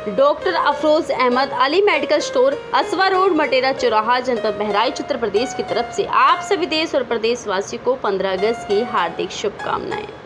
Doctor Afroz Ahmad Ali medical store, Asva road, Matera चौराहा, जनपद बहराइच, उत्तर प्रदेश की तरफ से आप सभी देश और प्रदेश वासियों को 15 अगस्त की हार्दिक शुभकामनाएं।